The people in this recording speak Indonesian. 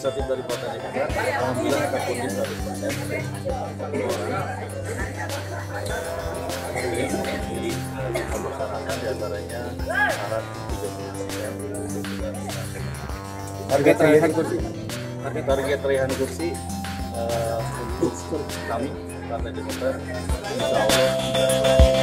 Legislatif dari Partai Demokrat, alhamdulillah kita pun di 100%. Jadi melaksanakan diantaranya syarat 30%. Target raihan kursi. Target raihan kursi untuk kami Partai Demokrat, insya Allah